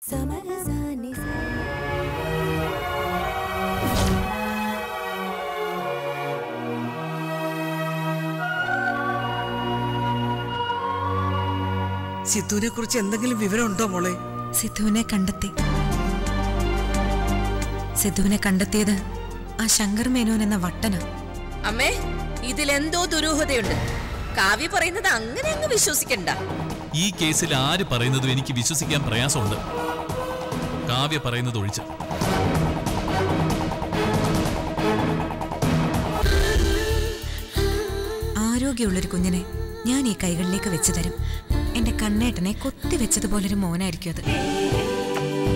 സിദ്ധുവിനെ കുറിച്ച് എന്തെങ്കിലും വിവരം ഉണ്ടോ മോളെ? സിദ്ധുവിനെ കണ്ടെത്തിയത് ആ ശങ്കർ മേനോൻ എന്ന വട്ടന. അമ്മേ, ഇതിലെന്തോ ദുരൂഹതയുണ്ട്. കാവ്യ പറയുന്നത് അങ്ങനെ അങ്ങ് വിശ്വസിക്കണ്ട. ഈ കേസിൽ ആര് പറയുന്നതും എനിക്ക് വിശ്വസിക്കാൻ പ്രയാസമുണ്ട്, കാവ്യ പറയുന്നത് ഒഴിച്ച്. ആരോഗ്യമുള്ളൊരു കുഞ്ഞിനെ ഞാൻ ഈ കൈകളിലേക്ക് വെച്ചു തരും. എന്റെ കണ്ണേട്ടനെ കൊത്തിവെച്ചതുപോലൊരു മോനായിരിക്കും അത്.